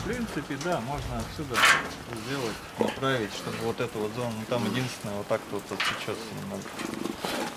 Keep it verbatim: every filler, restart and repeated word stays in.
принципе, да, можно отсюда сделать, направить, чтобы вот эту вот зону, ну, там единственное, вот так вот отсечется немного.